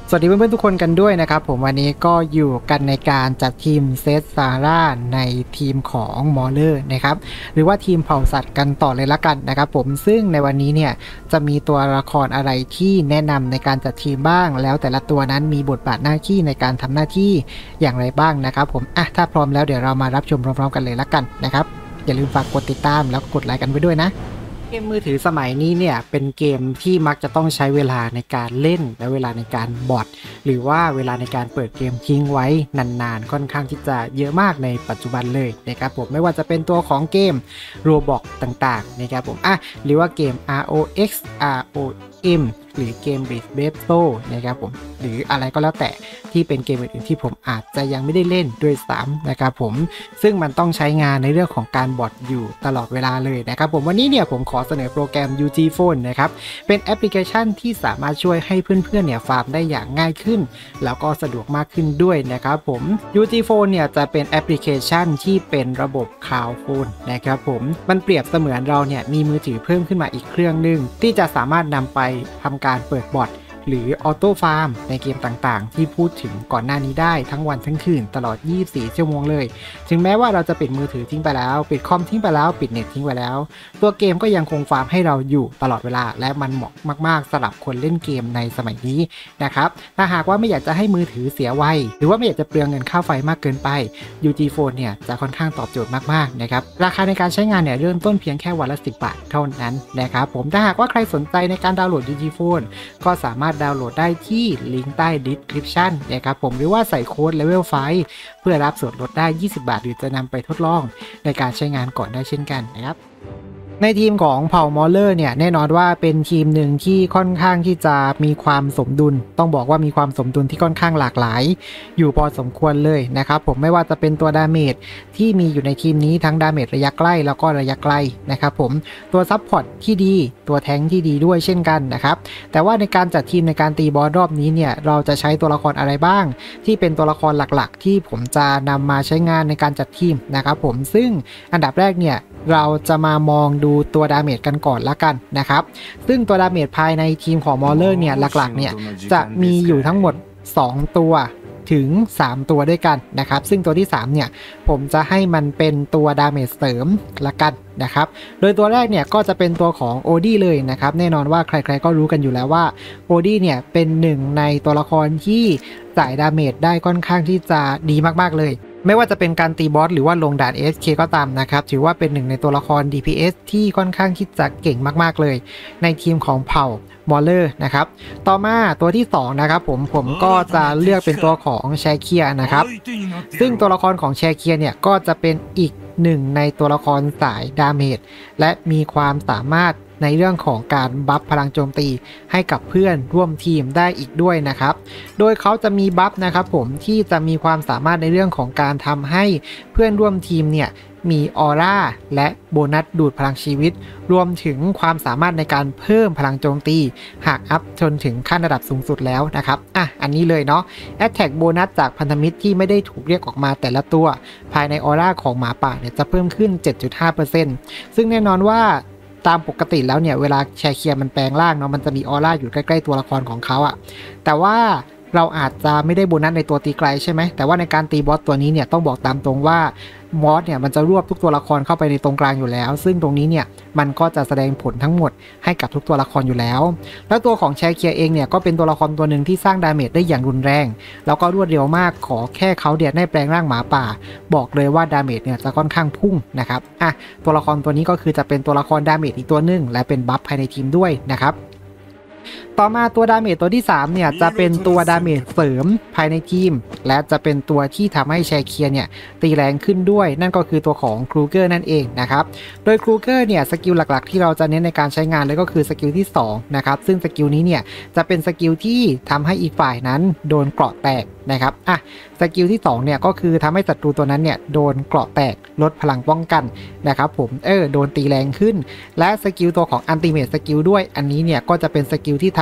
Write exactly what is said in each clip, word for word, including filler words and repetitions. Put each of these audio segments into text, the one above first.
สวัสดีเพื่อนๆทุกคนกันด้วยนะครับผมวันนี้ก็อยู่กันในการจัดทีมเซตซาร่าในทีมของมอลเลอร์นะครับหรือว่าทีมเผ่าสัตว์กันต่อเลยละกันนะครับผมซึ่งในวันนี้เนี่ยจะมีตัวละครอะไรที่แนะนำในการจัดทีมบ้างแล้วแต่ละตัวนั้นมีบทบาทหน้าที่ในการทำหน้าที่อย่างไรบ้างนะครับผมอ่ะถ้าพร้อมแล้วเดี๋ยวเรามารับชมพร้อมๆกันเลยละกันนะครับอย่าลืมฝากกดติดตามแล้วกดไลค์กันไว้ด้วยนะเกมมือถือสมัยนี้เนี่ยเป็นเกมที่มักจะต้องใช้เวลาในการเล่นและเวลาในการบอทหรือว่าเวลาในการเปิดเกมทิ้งไว้นานๆค่อนข้างที่จะเยอะมากในปัจจุบันเลยนะครับผมไม่ว่าจะเป็นตัวของเกม Roblox ต่างๆนะครับผมอ่ะหรือว่าเกม อาร์ โอ เอ็กซ์ อาร์ โอ เอ็ม หรือเกม Beat Battle นะครับผมหรืออะไรก็แล้วแต่ที่เป็นเกมอื่นๆที่ผมอาจจะยังไม่ได้เล่นด้วยซ้ำนะครับผมซึ่งมันต้องใช้งานในเรื่องของการบอทอยู่ตลอดเวลาเลยนะครับผมวันนี้เนี่ยผมขอเสนอโปรแกรม ยู จี Phone นะครับเป็นแอปพลิเคชันที่สามารถช่วยให้เพื่อนๆเนี่ยฟาร์มได้อย่างง่ายขึ้นแล้วก็สะดวกมากขึ้นด้วยนะครับผม ยู จี Phone เนี่ยจะเป็นแอปพลิเคชันที่เป็นระบบ Cloud Phone นะครับผมมันเปรียบเสมือนเราเนี่ยมีมือถือเพิ่มขึ้นมาอีกเครื่องหนึ่งที่จะสามารถนำไปทำการเปิดบอทหรือออโต้ฟาร์มในเกมต่างๆที่พูดถึงก่อนหน้านี้ได้ทั้งวันทั้งคืนตลอดยี่สิบสี่ชั่วโมงเลยถึงแม้ว่าเราจะปิดมือถือทิ้งไปแล้วปิดคอมทิ้งไปแล้วปิดเน็ตทิ้งไปแล้วตัวเกมก็ยังคงฟาร์มให้เราอยู่ตลอดเวลาและมันเหมาะมากๆสำหรับคนเล่นเกมในสมัยนี้นะครับถ้าหากว่าไม่อยากจะให้มือถือเสียไวหรือว่าไม่อยากจะเปลืองเงินค่าไฟมากเกินไป ยู จี Phone เนี่ยจะค่อนข้างตอบโจทย์มากๆนะครับราคาในการใช้งานเนี่ยเริ่มต้นเพียงแค่วันละสิบบาทเท่านั้นนะครับผมถ้าหากว่าใครสนใจในการดาวน์โหลด ยู จี Phone ก็สามารถดาวน์โหลดได้ที่ลิงก์ใต้ description นะครับผมหรือว่าใส่โค้ด เลเวล ไฟว์ เพื่อรับส่วนลดได้ยี่สิบบาทหรือจะนำไปทดลองในการใช้งานก่อนได้เช่นกันนะครับในทีมของเผ่ามอลเลอร์เนี่ยแน่นอนว่าเป็นทีมหนึ่งที่ค่อนข้างที่จะมีความสมดุลต้องบอกว่ามีความสมดุลที่ค่อนข้างหลากหลายอยู่พอสมควรเลยนะครับผมไม่ว่าจะเป็นตัวดาเมจที่มีอยู่ในทีมนี้ทั้งดาเมจระยะใกล้แล้วก็ระยะไกลนะครับผมตัวซับพอร์ตที่ดีตัวแทงที่ดีด้วยเช่นกันนะครับแต่ว่าในการจัดทีมในการตีบอสรอบนี้เนี่ยเราจะใช้ตัวละครอะไรบ้างที่เป็นตัวละครหลักๆที่ผมจะนำมาใช้งานในการจัดทีมนะครับผมซึ่งอันดับแรกเนี่ยเราจะมามองดูตัวดาเมจกันก่อนละกันนะครับซึ่งตัวดาเมจภายในทีมของมอลเลอร์เนี่ยหลักๆเนี่ยจะมีอยู่ทั้งหมดสองตัวถึงสามตัวด้วยกันนะครับซึ่งตัวที่สามเนี่ยผมจะให้มันเป็นตัวดาเมจเสริมละกันนะครับโดยตัวแรกเนี่ยก็จะเป็นตัวของโอดี้เลยนะครับแน่นอนว่าใครๆก็รู้กันอยู่แล้วว่าโอดี้เนี่ยเป็นหนึ่งในตัวละครที่จ่ายดาเมจได้ค่อนข้างที่จะดีมากๆเลยไม่ว่าจะเป็นการตีบอสหรือว่าลงด่าน เอ เอส เค ก็ตามนะครับถือว่าเป็นหนึ่งในตัวละคร ดี พี เอส ที่ค่อนข้างที่จะเก่งมากๆเลยในทีมของเผ่ามอลเลอร์นะครับต่อมาตัวที่สองนะครับผมผมก็จะเลือกเป็นตัวของแชเคียนะครับซึ่งตัวละครของแชเคียเนี่ยก็จะเป็นอีกหนึ่งในตัวละครสายดาเมจและมีความสามารถในเรื่องของการบัฟพลังโจมตีให้กับเพื่อนร่วมทีมได้อีกด้วยนะครับโดยเขาจะมีบัฟนะครับผมที่จะมีความสามารถในเรื่องของการทำให้เพื่อนร่วมทีมเนี่ยมีออร่าและโบนัสดูดพลังชีวิตรวมถึงความสามารถในการเพิ่มพลังโจมตีหากอัพจนถึงขั้นระดับสูงสุดแล้วนะครับอ่ะอันนี้เลยเนาะ Attack โบนัสจากพันธมิตรที่ไม่ได้ถูกเรียกออกมาแต่ละตัวภายในออร่าของหมาป่าเนี่ยจะเพิ่มขึ้น เจ็ดจุดห้าเปอร์เซ็นต์ ซึ่งแน่นอนว่าตามปกติแล้วเนี่ยเวลาแชเคียมันแปลงร่างเนาะมันจะมีออร่าอยู่ใกล้ๆตัวละครของเขาอะแต่ว่าเราอาจจะไม่ได้โบนัสในตัวตีไกลใช่ไหมแต่ว่าในการตีบอสตัวนี้เนี่ยต้องบอกตามตรงว่ามอสเนี่ยมันจะรวบทุกตัวละครเข้าไปในตรงกลางอยู่แล้วซึ่งตรงนี้เนี่ยมันก็จะแสดงผลทั้งหมดให้กับทุกตัวละครอยู่แล้วแล้วตัวของแชเคียเองเนี่ยก็เป็นตัวละครตัวหนึ่งที่สร้างดาเมจได้อย่างรุนแรงแล้วก็รวดเร็วมากขอแค่เขาเดียดได้แปลงร่างหมาป่าบอกเลยว่าดาเมจเนี่ยจะค่อนข้างพุ่งนะครับอ่ะตัวละครตัวนี้ก็คือจะเป็นตัวละครดาเมจอีกตัวหนึ่งและเป็นบัฟภายในทีมด้วยนะครับต่อมาตัวดาเมจตัวที่สามเนี่ยจะเป็นตัวดาเมจเสริมภายในทีมและจะเป็นตัวที่ทำให้แชเคียเนี่ยตีแรงขึ้นด้วยนั่นก็คือตัวของครูเกอร์นั่นเองนะครับโดยครูเกอร์เนี่ยสกิลหลักๆที่เราจะเน้นในการใช้งานเลยก็คือสกิลที่สองนะครับซึ่งสกิลนี้เนี่ยจะเป็นสกิลที่ทำให้อีกฝ่ายนั้นโดนเกราะแตกนะครับอ่ะสกิลที่สองเนี่ยก็คือทำให้ศัตรูตัวนั้นเนี่ยโดนเกราะแตกลดพลังป้องกันนะครับผมเออโดนตีแรงขึ้นและสกิลตัวของอัลติเมทสกิลด้วยอันนี้เนี่ยก็จะเป็นสกิลที่ทำ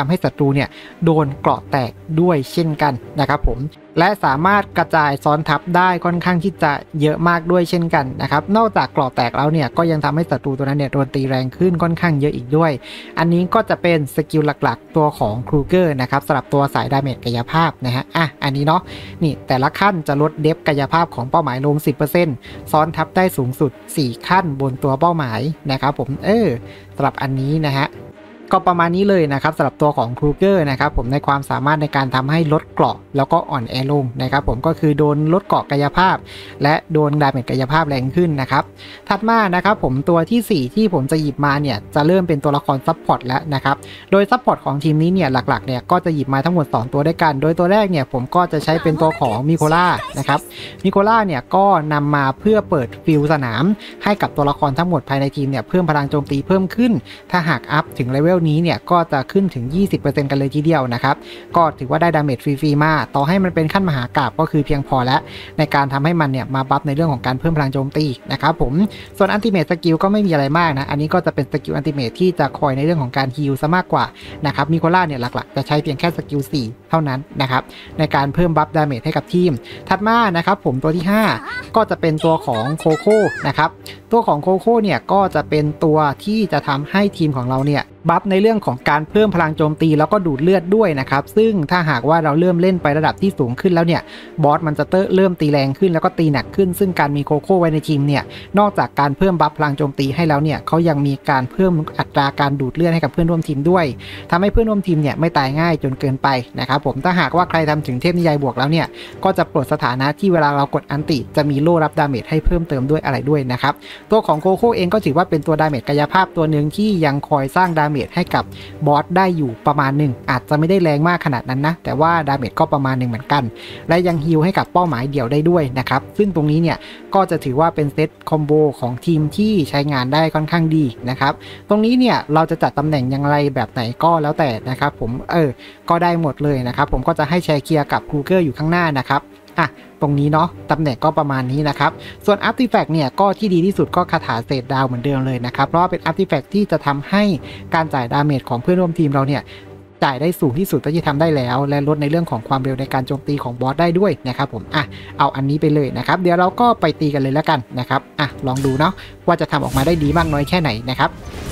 ำให้ศัตรูเนี่ยโดนเกราะแตกด้วยเช่นกันนะครับผมและสามารถกระจายซ้อนทับได้ค่อนข้างที่จะเยอะมากด้วยเช่นกันนะครับนอกจากเกราะแตกแล้วเนี่ยก็ยังทำให้ศัตรูตัวนั้นเนี่ยโดนตีแรงขึ้นค่อนข้างเยอะอีกด้วยอันนี้ก็จะเป็นสกิลหลักๆตัวของครูเกอร์นะครับสำหรับตัวสายดาเมจกายภาพนะฮะอ่ะอันนี้เนาะนี่แต่ละขั้นจะลดเดฟกายภาพของเป้าหมายลง สิบเปอร์เซ็นต์ ซ้อนทับได้สูงสุดสี่ขั้นบนตัวเป้าหมายนะครับผมเออสำหรับอันนี้นะฮะก็ประมาณนี้เลยนะครับสำหรับตัวของครูเกอร์นะครับผมในความสามารถในการทำให้ลดเกราะแล้วก็อ่อนแอลงนะครับผมก็คือโดนลดเกราะกายภาพและโดนดาเมจกายภาพแรงขึ้นนะครับถัดมานะครับผมตัวที่สี่ที่ผมจะหยิบมาเนี่ยจะเริ่มเป็นตัวละครซัพพอร์ตแล้วนะครับโดยซัพพอร์ตของทีมนี้เนี่ยหลักๆเนี่ยก็จะหยิบมาทั้งหมดสองตัวด้วยกันโดยตัวแรกเนี่ยผมก็จะใช้เป็นตัวของมิโคล่านะครับมิโคล่าเนี่ยก็นำมาเพื่อเปิดฟิลสนามให้กับตัวละครทั้งหมดภายในทีมเนี่ยเพิ่มพลังโจมตีเพิ่มขึ้นถ้าหากอัพถึงเลเวลนี้เนี่ยก็จะขึ้นถึง ยี่สิบเปอร์เซ็นต์ กันเลยทีเดียวนะครับก็ถือว่าได้ดาเมจฟรีๆมาต่อให้มันเป็นขั้นมหากาพย์ก็คือเพียงพอแล้วในการทำให้มันเนี่ยมาบัฟในเรื่องของการเพิ่มพลังโจมตีนะครับผมส่วนอัลติเมทสกิลก็ไม่มีอะไรมากนะอันนี้ก็จะเป็นสกิลอัลติเมทที่จะคอยในเรื่องของการฮีลซะมากกว่านะครับมิโคล่าเนี่ยหลักๆจะใช้เพียงแค่สกิลสี่เท่านั้นนะครับในการเพิ่มบัฟดาเมจให้กับทีมถัดมานะครับผมตัวที่ห้าก็จะเป็นตัวของโคโค่นะครับตัวของโคโค่เนี่ยก็จะเป็นตัวที่จะทำให้ทีมของเราเนี่ยบัฟในเรื่องของการเพิ่มพลังโจมตีแล้วก็ดูดเลือดด้วยนะครับซึ่งถ้าหากว่าเราเริ่มเล่นไประดับที่สูงขึ้นแล้วเนี่ยบอสมันจะเริ่มตีแรงขึ้นแล้วก็ตีหนักขึ้นซึ่งการมีโคโค่ไว้ในทีมเนี่ยนอกจากการเพิ่มบัฟพลังโจมตีให้แล้วเนี่ยเขายังมีการเพิ่มอัตราการดูดเลือดให้กับเพื่อนร่วมทีมด้วยทำให้เพื่อนร่วมทีมเนี่ยไม่ตายง่ายจนเกินไปนะครับผมถ้าหากว่าใครทำถึงเทพนิยายบวกแล้วเนี่ยก็จะปลดสถานะที่เวลาเรากดอันติจะมีโล่รับดาเมจให้เพิ่มเติมด้วยอะไรด้วยนะครับตัวของโคโค่เองก็ถือว่าเป็นตัวดาเมจกายภาพตัวหนึ่งที่ยังคอยสร้างดาเมจให้กับบอสได้อยู่ประมาณหนึ่งอาจจะไม่ได้แรงมากขนาดนั้นนะแต่ว่าดาเมจก็ประมาณหนึ่งเหมือนกันและยังฮีลให้กับเป้าหมายเดี่ยวได้ด้วยนะครับซึ่งตรงนี้เนี่ยก็จะถือว่าเป็นเซตคอมโบของทีมที่ใช้งานได้ค่อนข้างดีนะครับตรงนี้เนี่ยเราจะจัดตำแหน่งอย่างไรแบบไหนก็แล้วแต่นะครับผมเออก็ได้หมดเลยนะครับผมก็จะให้แชร์เคลียร์กับครูเกอร์อยู่ข้างหน้านะครับอ่ะตรงนี้เนาะตำแหน่งก็ประมาณนี้นะครับส่วนอาร์ติแฟกต์เนี่ยก็ที่ดีที่สุดก็คาถาเศษดาวเหมือนเดิมเลยนะครับเพราะว่าเป็นอาร์ติแฟกต์ที่จะทำให้การจ่ายดาเมจของเพื่อนร่วมทีมเราเนี่ยจ่ายได้สูงที่สุดที่ทำได้แล้วและลดในเรื่องของความเร็วในการโจมตีของบอสได้ด้วยนะครับผมอ่ะเอาอันนี้ไปเลยนะครับเดี๋ยวเราก็ไปตีกันเลยแล้วกันนะครับอ่ะลองดูเนาะว่าจะทำออกมาได้ดีมากน้อยแค่ไหนนะครับ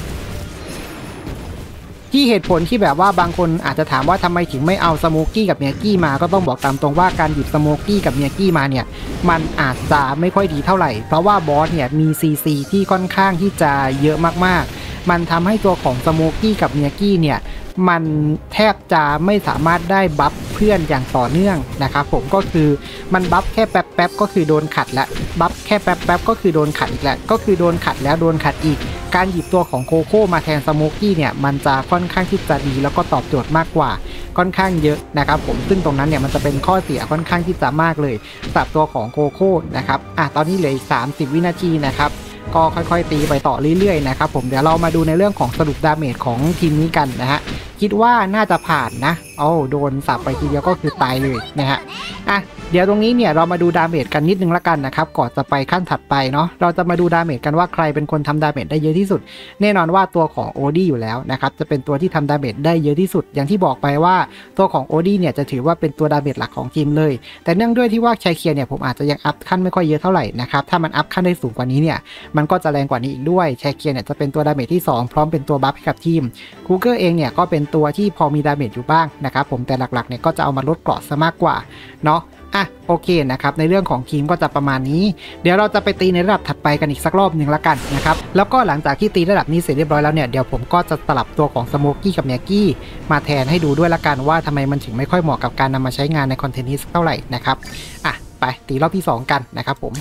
ที่เหตุผลที่แบบว่าบางคนอาจจะถามว่าทำไมถึงไม่เอาสโมกี้กับเมียกี้มาก็ต้องบอกตามตรงว่าการหยิบสโมกี้กับเมียกี้มาเนี่ยมันอาจจะไม่ค่อยดีเท่าไหร่เพราะว่าบอสเนี่ยมีซีซีที่ค่อนข้างที่จะเยอะมากๆมันทำให้ตัวของสโมกี้กับเมียกี้เนี่ยมันแทบจะไม่สามารถได้บัฟเพื่อนอย่างต่อเนื่องนะครับผมก็คือมันบัฟแค่แป๊บๆก็คือโดนขัดและบัฟแค่แป๊บๆก็คือโดนขัดอีกแล้วก็คือโดนขัดแล้วโดนขัดอีกการหยิบตัวของโคโค่มาแทนสโมกี้เนี่ยมันจะค่อนข้างที่จะดีแล้วก็ตอบโจทย์มากกว่าค่อนข้างเยอะนะครับผมซึ่งตรงนั้นเนี่ยมันจะเป็นข้อเสียค่อนข้างที่จะมากเลยสำหรับตัวของโคโค่นะครับอ่ะตอนนี้เหลืออีกสามสิบวินาทีนะครับก็ค่อยๆตีไปต่อเรื่อยๆนะครับผมเดี๋ยวเรามาดูในเรื่องของสรุปดาเมจของทีมนี้กันนะฮะคิดว่าน่าจะผ่านนะโอ้โดนสับไปทีเดียวก็คือตายเลยนะฮะอ่ะเดี๋ยวตรงนี้เนี่ยเรามาดูดาเมจกันนิดนึงละกันนะครับก่อนจะไปขั้นถัดไปเนาะเราจะมาดูดาเมจกันว่าใครเป็นคนทำดาเมจได้เยอะที่สุดแน่นอนว่าตัวของโอดี้อยู่แล้วนะครับจะเป็นตัวที่ทำดาเมจได้เยอะที่สุดอย่างที่บอกไปว่าตัวของโอดี้เนี่ยจะถือว่าเป็นตัวดาเมจหลักของทีมเลยแต่เนื่องด้วยที่ว่าแชร์เคียร์เนี่ยผมอาจจะยังอัพขั้นไม่ค่อยเยอะเท่าไหร่นะครับถ้ามันอัพขั้นได้สูงกว่านี้เนี่ยมันก็จะแรงกว่านี้อีกด้วยแชร์เคียร์เนี่ยจะเป็นตัวดาเมจที่สองพร้อมเป็นตัวบัฟให้กับทีมคูเกอร์เองเนี่ยก็เป็นตัวที่พอมีดาเมจอยู่บ้างนะครับผมแต่หลักๆเนี่ยก็จะเอามาลดเกราะซะมากกว่าเนาะอ่ะโอเคนะครับในเรื่องของทีมก็จะประมาณนี้เดี๋ยวเราจะไปตีในระดับถัดไปกันอีกสักรอบหนึ่งละกันนะครับแล้วก็หลังจากที่ตีระดับนี้เสร็จเรียบร้อยแล้วเนี่ยเดี๋ยวผมก็จะสลับตัวของสโมกี้กับเมียกี้มาแทนให้ดูด้วยละกันว่าทำไมมันถึงไม่ค่อยเหมาะกับการนำมาใช้งานในคอนเทนต์นี้เท่าไหร่นะครับอ่ะไปตีรอบที่สองกันนะครับผม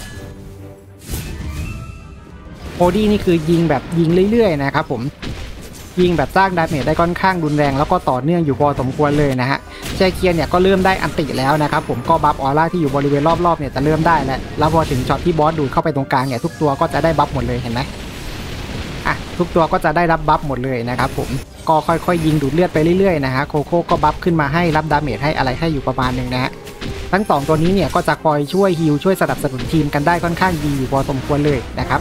โอดี้นี่คือยิงแบบยิงเรื่อยๆนะครับผมยิงแบบสร้างดาเมจได้ค่อนข้างรุนแรงแล้วก็ต่อเนื่องอยู่พอสมควรเลยนะฮะแชร์เคียร์เนี่ยก็เริ่มได้อันติแล้วนะครับผมก็บัฟออร่าที่อยู่บริเวณรอบๆเนี่ยจะเริ่มได้แล้วแล้วพอถึงช็อตที่บอสดูดเข้าไปตรงกลางเนี่ยทุกตัวก็จะได้บัฟหมดเลยเห็นไหมอ่ะทุกตัวก็จะได้รับบัฟหมดเลยนะครับผมก็ค่อยๆยิงดูดเลือดไปเรื่อยๆนะฮะโคโค่ก็บัฟขึ้นมาให้รับดาเมจให้อะไรให้อยู่ประมาณนึงนะฮะทั้งสองตัวนี้เนี่ยก็จะคอยช่วยฮีลช่วยสนับสนุนทีมกันได้ค่อนข้างดีอยู่พอสมควรเลยนะครับ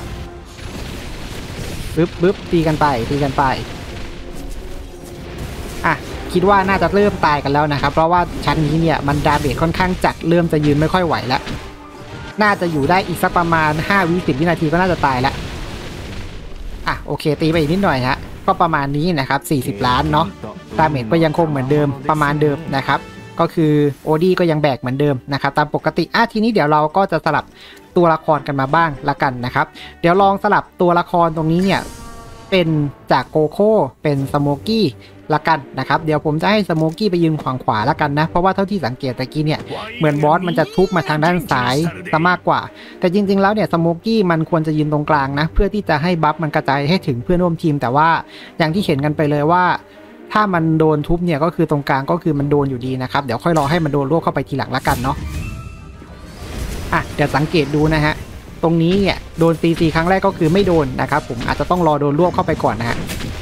บึ๊บบึ๊บตีกันไปตีกันไปอ่ะคคิดว่าน่าจะเริ่มตายกันแล้วนะครับเพราะว่าชั้นนี้เนี่ยมันดาเมจค่อนข้างจัดเริ่มจะยืนไม่ค่อยไหวแล้วน่าจะอยู่ได้อีกสักประมาณห้าวิสิบวินาทีก็น่าจะตายแล้วอ่ะโอเคตีไปอีกนิดหน่อยฮะก็ประมาณนี้นะครับสี่สิบล้านเนาะดาเมจก็ยังคงเหมือนเดิมประมาณเดิมนะครับก็คือโอดี้ก็ยังแบกเหมือนเดิมนะครับตามปกติอ่ะทีนี้เดี๋ยวเราก็จะสลับตัวละครกันมาบ้างละกันนะครับเดี๋ยวลองสลับตัวละครตรงนี้เนี่ยเป็นจากโกโก้เป็นสโมกี้ละกันนะครับเดี๋ยวผมจะให้สโมกี้ไปยืนขวางขวาละกันนะเพราะว่าเท่าที่สังเกตตะกี้เนี่ยเหมือนบอสมันจะทุบมาทางด้านซ้ายซะมากกว่าแต่จริงๆแล้วเนี่ยสโมกี้มันควรจะยืนตรงกลางนะเพื่อที่จะให้บัฟมันกระจายให้ถึงเพื่อนร่วมทีมแต่ว่าอย่างที่เห็นกันไปเลยว่าถ้ามันโดนทุบเนี่ยก็คือตรงกลางก็คือมันโดนอยู่ดีนะครับเดี๋ยวค่อยรอให้มันโดนรวบเข้าไปทีหลังละกันเนาะอ่ะเดี๋ยวสังเกตดูนะฮะตรงนี้เนี่ยโดนตีซีครั้งแรกก็คือไม่โดนนะครับผมอาจจะต้องรอโดนรวบเข้าไปก่อนนะฮะ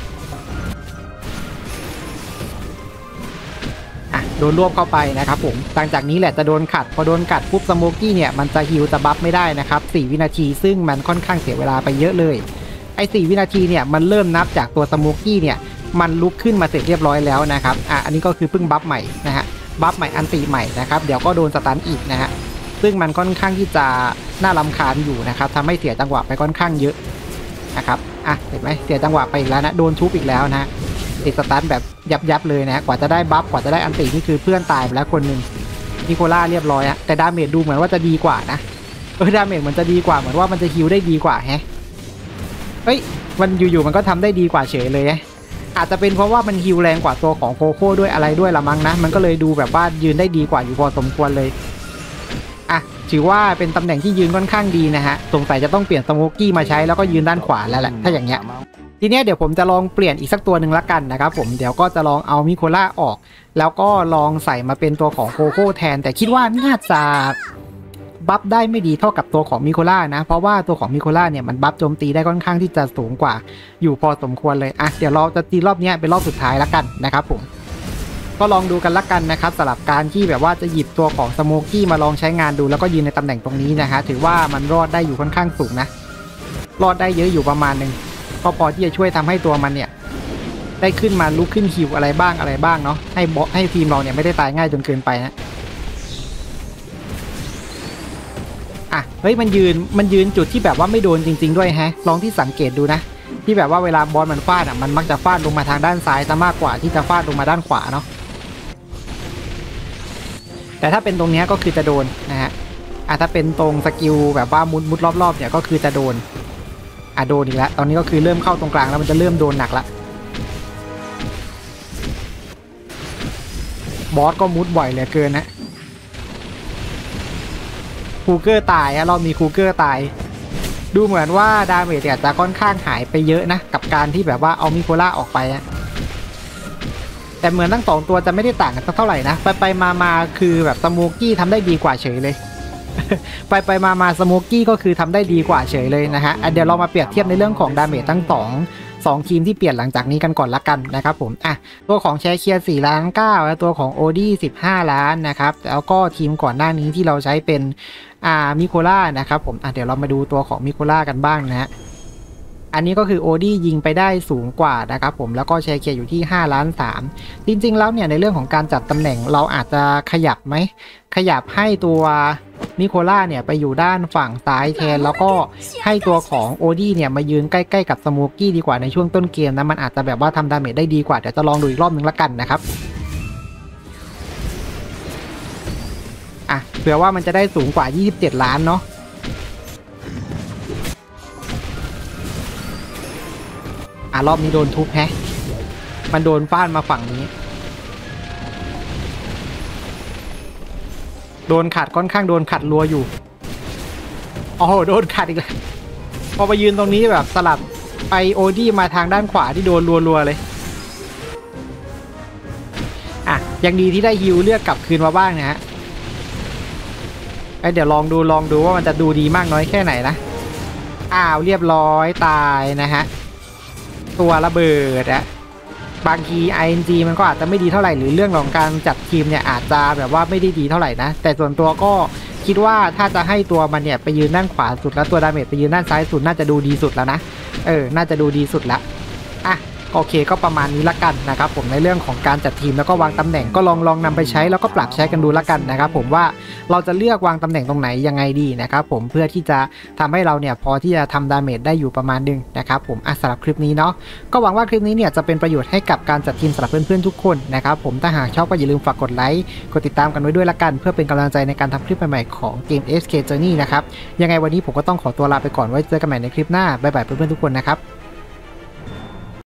อ่ะโดนรวบเข้าไปนะครับผมหลังจากนี้แหละจะโดนขัดพอโดนขัดปุ๊บสโมกี้เนี่ยมันจะฮิวจะบัฟไม่ได้นะครับสี่วินาทีซึ่งมันค่อนข้างเสียเวลาไปเยอะเลยไอ้สี่วินาทีเนี่ยมันเริ่มนับจากตัวสโมกี้เนี่ยมันลุกขึ้นมาเสร็จเรียบร้อยแล้วนะครับอ่ะอันนี้ก็คือเพิ่งบัฟใหม่นะฮะบัฟใหม่อันตีใหม่นะครับเดี๋ยวก็โดนสตันอีกนะฮะซึ่งมันค่อนข้างที่จะน่ารำคาญอยู่นะครับทำให้เสียจังหวะไปค่อนข้างเยอะนะครับอ่ะเห็นไหมเสียจังหวะไปอีกแล้วนะโดนทุบอีกแล้วนะติดสตันแบบยับยับเลยนะกว่าจะได้บัฟกว่าจะได้อันตีนี่คือเพื่อนตายไปแล้วคนหนึ่งนิโคล่าเรียบร้อยอะแต่ดาเมจดูเหมือนว่าจะดีกว่านะเออดาเมจมันจะดีกว่าเหมือนว่ามันจะฮิลได้ดีกว่าแฮะเฮ้ยมันอยู่ๆมันก็ทำได้ดีกว่าเฉยเลยอาจจะเป็นเพราะว่ามันฮิลแรงกว่าตัวของโคโค่ด้วยอะไรด้วยละมั้งนะมันก็เลยดูแบบว่ายืนได้ดีกว่าอยู่พอสมควรเลยอ่ะถือว่าเป็นตำแหน่งที่ยืนค่อนข้างดีนะฮะสงสัยจะต้องเปลี่ยนสโมกี้มาใช้แล้วก็ยืนด้านขวาแล้วแหละถ้าอย่างเงี้ยทีเนี้ยเดี๋ยวผมจะลองเปลี่ยนอีกสักตัวหนึ่งละกันนะครับผมเดี๋ยวก็จะลองเอามิโคล่าออกแล้วก็ลองใส่มาเป็นตัวของโคโค่แทนแต่คิดว่าน่าจะบัฟได้ไม่ดีเท่ากับตัวของมิโคล่านะเพราะว่าตัวของมิโคล่าเนี่ยมันบัฟโจมตีได้ค่อนข้างที่จะสูงกว่าอยู่พอสมควรเลยอ่ะเดี๋ยวเราจะตีรอบนี้เป็นรอบสุดท้ายละกันนะครับผมก็ลองดูกันละกันนะครับสำหรับการที่แบบว่าจะหยิบตัวของสโมกี้มาลองใช้งานดูแล้วก็ยืนในตำแหน่งตรงนี้นะฮะถือว่ามันรอดได้อยู่ค่อนข้างสูงนะรอดได้เยอะอยู่ประมาณนึงก็พอที่จะช่วยทำให้ตัวมันเนี่ยได้ขึ้นมาลุกขึ้นฮิวอะไรบ้างอะไรบ้างเนาะให้บอสให้ทีมเราเนี่ยไม่ได้ตายง่ายจนเกินไปนะอ่ะเฮ้ยมันยืนมันยืนจุดที่แบบว่าไม่โดนจริงๆด้วยแฮะลองที่สังเกตดูนะที่แบบว่าเวลาบอสมันฟาดอ่ะมันมักจะฟาดลงมาทางด้านซ้ายซะมากกว่าที่จะฟาดลงมาด้านขวาเนาะแต่ถ้าเป็นตรงนี้ก็คือจะโดนนะฮะอ่ะถ้าเป็นตรงสกิลแบบว่ามุดมุดรอบๆเนี่ยก็คือจะโดนอ่ะโดนอีกแล้วตอนนี้ก็คือเริ่มเข้าตรงกลางแล้วมันจะเริ่มโดนหนักละบอสก็มุดบ่อยเหลือเกินนะคูเกอร์ตายอะรอบนี้คูเกอร์ตายดูเหมือนว่าดาเมจจะค่อนข้างหายไปเยอะนะกับการที่แบบว่าเอามิโคล่าออกไปอะแต่เหมือนทั้งสองตัวจะไม่ได้ต่างกันสักเท่าไหร่นะไปไปมามาคือแบบสโมกี้ทำได้ดีกว่าเฉยเลย ไปไปมามาสโมกี้ก็คือทำได้ดีกว่าเฉยเลยนะฮะเดี๋ยวเรามาเปรียบเทียบในเรื่องของดาเมจทั้งสองสองทีมที่เปลี่ยนหลังจากนี้กันก่อนละกันนะครับผมอ่ะตัวของแชร์เคียร์สี่ล้านเก้าและตัวของโอดี้สิบห้าล้านนะครับแล้วก็ทีมก่อนหน้านี้ที่เราใช้เป็นอ่ามิโคล่านะครับผมอ่ะเดี๋ยวเรามาดูตัวของมิโคล่ากันบ้างนะฮะอันนี้ก็คือโอดี้ยิงไปได้สูงกว่านะครับผมแล้วก็แชร์เคียร์อยู่ที่ห้าล้านสามจริงๆแล้วเนี่ยในเรื่องของการจัดตำแหน่งเราอาจจะขยับไหมขยับให้ตัวมิโคล่าเนี่ยไปอยู่ด้านฝั่งซ้ายแทนแล้วก็ให้ตัวของโอดี้เนี่ยมายืนใกล้ๆกับสโมกี้ดีกว่าในช่วงต้นเกมนะมันอาจจะแบบว่าทำดาเมจได้ดีกว่าเดี๋ยวจะลองดูอีกรอบนึงละกันนะครับอ่ะเผื่อว่ามันจะได้สูงกว่ายี่สิบเจ็ดล้านเนาะอ่ะรอบนี้โดนทุบแฮะมันโดนฟาดมาฝั่งนี้โดนขัดค่อนข้างโดนขัดรัวอยู่โอ้โหโดนขัดอีกแล้วพอไปยืนตรงนี้แบบสลับไปโอดี้มาทางด้านขวาที่โดนรัวๆเลยอ่ะยังดีที่ได้ฮิวเลือดกลับคืนมาบ้างนะฮะเดี๋ยวลองดูลองดูว่ามันจะดูดีมากน้อยแค่ไหนนะอ้าวเรียบร้อยตายนะฮะตัวระเบิดอะบางที ไอ เอ็น จี มันก็อาจจะไม่ดีเท่าไหร่หรือเรื่องของการจัดทีมเนี่ยอาจจะแบบว่าไม่ได้ดีเท่าไหร่นะแต่ส่วนตัวก็คิดว่าถ้าจะให้ตัวมันเนี่ยไปยืนด้านขวาสุดแล้วตัวดาเมจไปยืนด้านซ้ายสุดน่าจะดูดีสุดแล้วนะเออน่าจะดูดีสุดละอ่ะโอเคก็ประมาณนี้ละกันนะครับผมในเรื่องของการจัดทีมแล้วก็วางตำแหน่งก็ลองลองนำไปใช้แล้วก็ปรับใช้กันดูละกันนะครับผมว่าเราจะเลือกวางตำแหน่งตรงไหนยังไงดีนะครับผมเพื่อที่จะทำให้เราเนี่ยพอที่จะทำดาเมจได้อยู่ประมาณนึงนะครับผมอ่ะสำหรับคลิปนี้เนาะก็หวังว่าคลิปนี้เนี่ยจะเป็นประโยชน์ให้กับการจัดทีมสำหรับเพื่อนๆทุกคนนะครับผมถ้าหากชอบก็อย่าลืมฝากกดไลค์กดติดตามกันไว้ด้วยละกันเพื่อเป็นกำลังใจในการทำคลิปใหม่ๆของเกม เอฟ เค Journey นะครับยังไงวันนี้ผมก็ต้องขอตัวลาไปก่อนไว้เจอกันใหม่ในคลิปหน้าบ๊ายบายเพื่อนๆทุกคนนะครับ